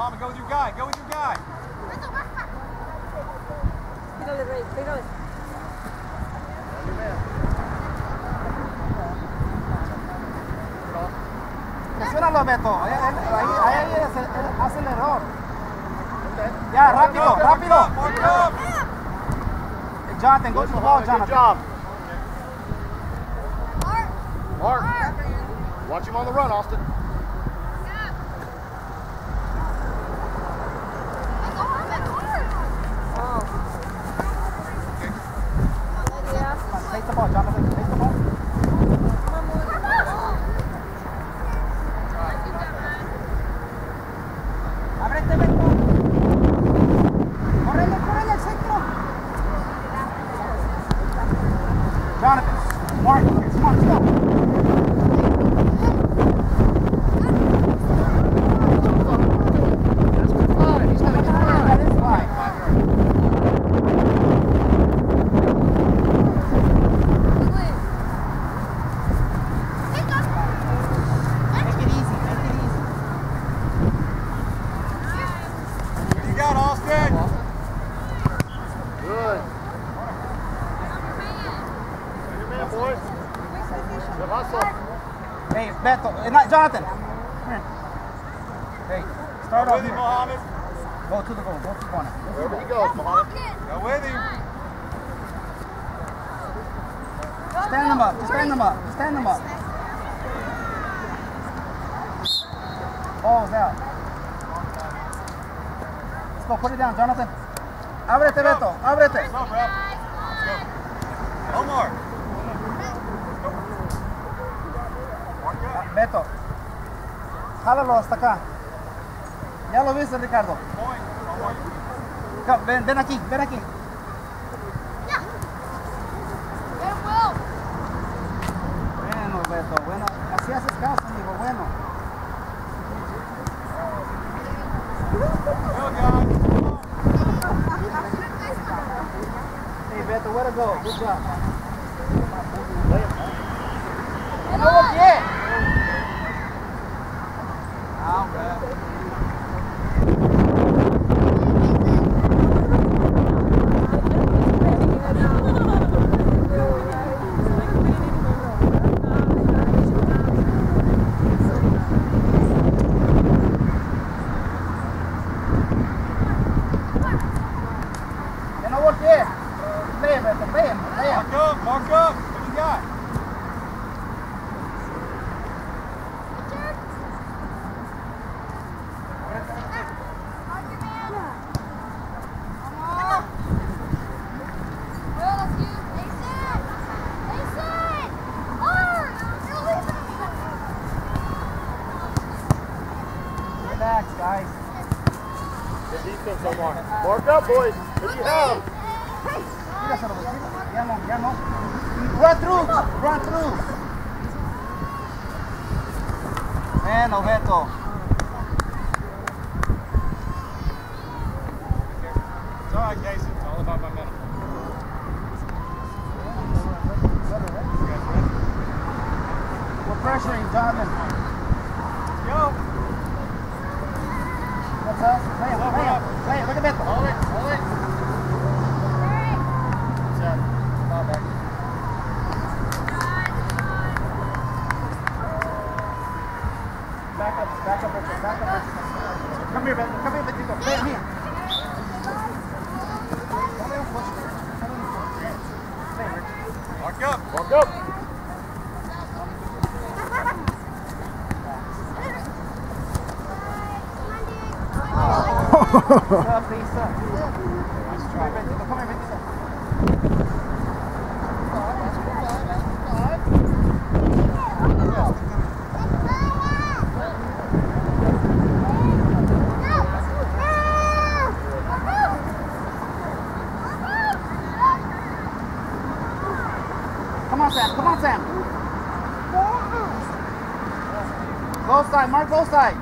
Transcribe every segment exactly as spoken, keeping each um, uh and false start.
Mama, go with your guy. Go with your guy. Tírale, Rey, tírale. Presiónalo, Beto. Ahí, ahí, ahí es el, el acelerador. Ya, rápido, rápido. Jonathan, go to the ball, Jonathan. Good job. Mark. Watch him on the run, Austin. Take the ball, Jonathan. Take the ball. Ábrete, Beto. Correle, correle al centro. Jonathan, Mark, come on, let's go. Hey, Beto, not Jonathan. Hey, start off here. Mohammed. Go to the goal, go to the corner. Wherever he goes, Mohammed. Go with him. Stand them up, stand them up, stand them up. Ball's out. Let's go, put it down, Jonathan. Ábrete, Beto, ábrete. Let's go, bro. Let's go. Omar. Beto, jálalo hasta acá. Ya lo viste, Ricardo. Ven, ven aquí, ven aquí. Bueno, Beto, bueno, así haces caso, amigo, bueno. Hey, Beto, way to go. Good job. ¡No, pie! Ah, okay. Que no voltee. Play him, Beto, play him, play him. Mark up, mark up. What do you got? Relax, guys. Good defense, Omar. Mark up, boys. What do you have? Tíraselo, tíraselo. Ya no, ya no. Run through, run through. Bueno, Beto. It's all right, Casey. It's all about momentum. We're pressuring Jonathan. Let's go. That's us. Play him, play him, play him. Look at Beto. Hold it, hold it. Set. Ball back. Back up, back up, Richard, back up, Richard. Come here, Beto. Come here, Betito. Play him here. Don't let him push it. Play, Richard. Mark up. Mark up. Good job, Lisa. Nice try, Betito. Come here, Betito. Come on, Sam. Come on, Sam. Go side. Mark, go side.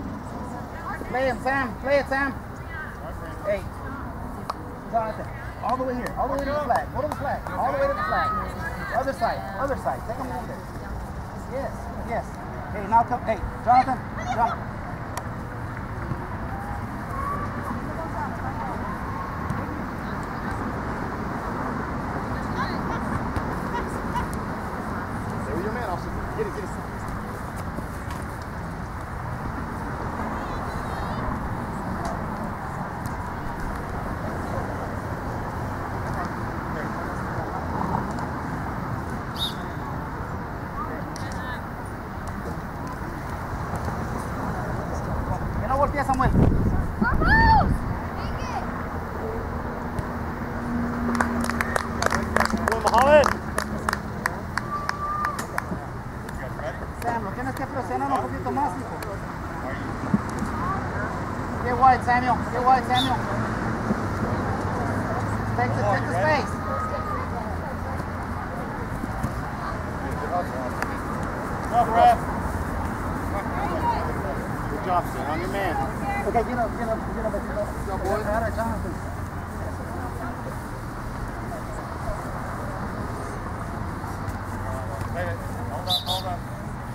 Play him, Sam. Play it, Sam. Hey. Jonathan. all the way here, all the way to the flag. Go to the flag, all the way to the flag. Other side, other side. Take them over there. Yes, yes. Hey, now come. Hey, Jonathan, Jonathan. There with your man, officer. Get it, get it. Voltea, Samuel. Come on, Mohammed. Sam, lo tienes que presionar un poquito más, hijo. Get wide, Samuel. Get wide, Samuel. Take the, take the space. Up, ref. Good job, son. On your man. Okay, get up, get up, get up, get up. Go, boys. All right, Jonathan. Wait, wait. Hold on, hold on.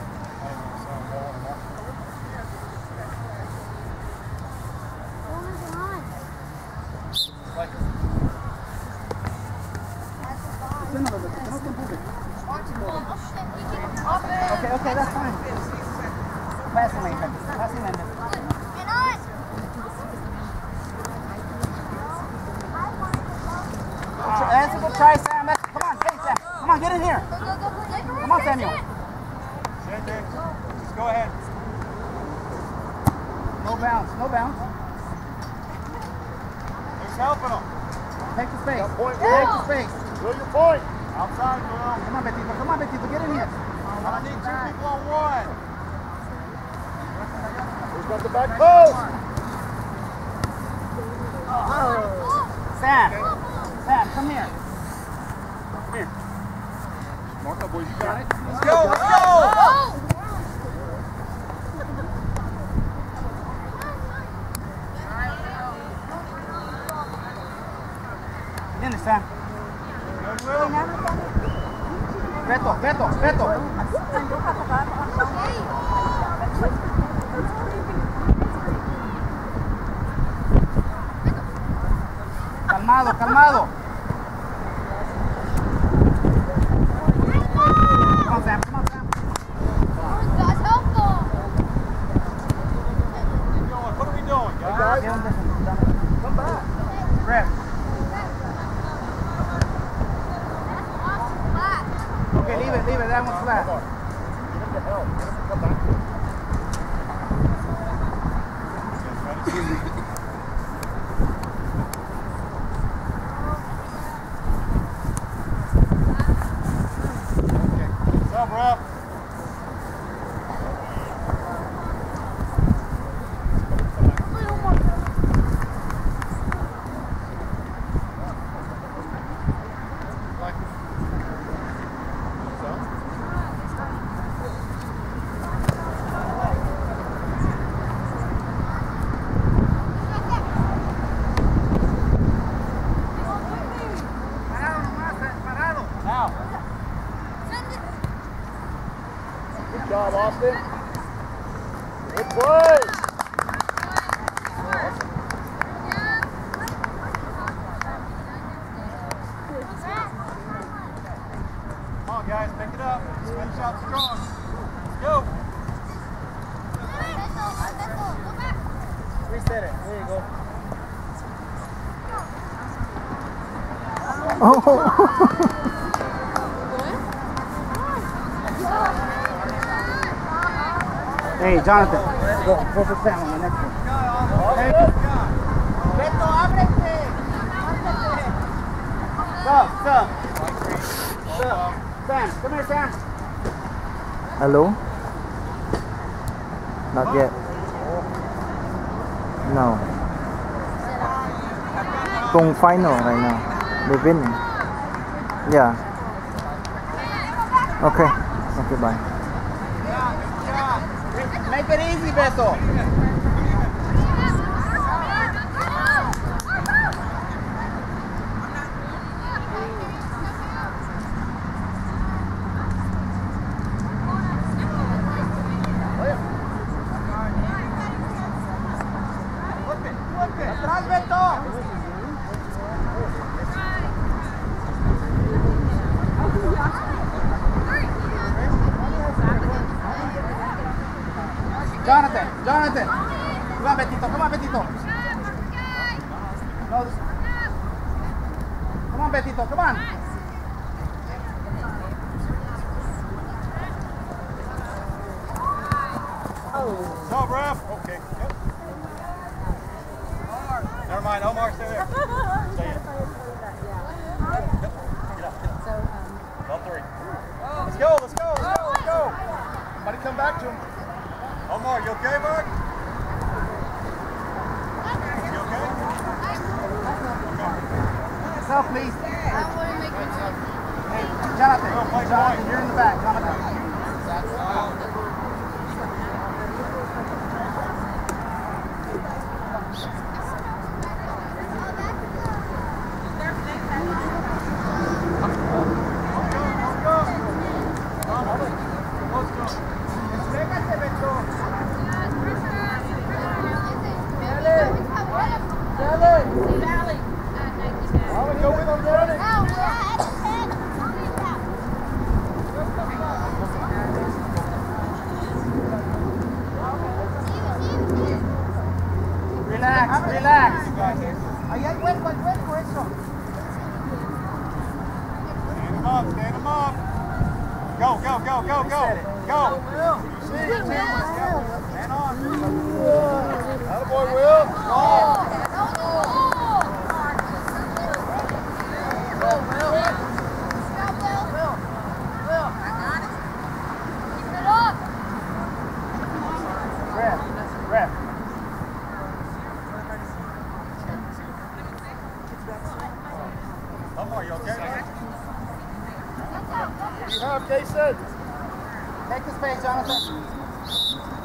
Okay, okay, that's fine. Passing lane, passing lane. That's a good try, Sam. That's, come on, hey, Sam. Come on, get in here. Come on, Samuel. Sit there. Just go ahead. No bounce, no bounce. Who's helping them? Take the space. Point, Take the space. Go your point. Outside, Will. Come on, Betito. Come on, Betito. Get in here. I need two people on one. Who's got the back post? Sam. Sam, come here. Come here. Mark up, boys. You got it. Let's go, let's go! Get in there, Sam. Good, Will. Beto, Beto, Beto. Calmado, calmado. Come on, Sam. Come on, Sam. Keep going. What are we doing, guys? Get him this one. Come back. Grab. Okay, leave it, leave it. That one's flat. Get him to help. Get him to come back. What's up, ref? Parado nomás, parado. Now. Good job, Austin. Good play. Come on, guys. Pick it up. Finish out strong. Let's go. Reset it. There you go. Hey, Jonathan. Go, go for Sam on the next one. Hey. Beto, ábrete. Ábrete. Stop, stop. Stop. Sam, come here, Sam. Hello? Not yet. No. Kung final right now. They're winning. Yeah. Okay. Okay, bye. Make it easy, Beto. on, Betito, come on. No, ref. Okay. Yep. Never mind. Omar, stay there. Stay in. Yep. Get up. Get up. Ball three. Let's go. Let's go. Let's go. Let's go. Somebody come back to him. Omar, you okay, bud? You okay? Self, please. Hey, Jonathan. Go, play Jonathan, point. you're in the back. Jonathan. Relax, relax. Ahí hay hueco, hay hueco, eso. Stand him up. Stand him up. Go, go, go, go, go. Go. Stand on. Attaboy, Will. Ref, ref. Omar, you okay? You have, Jason. Take the space, Jonathan.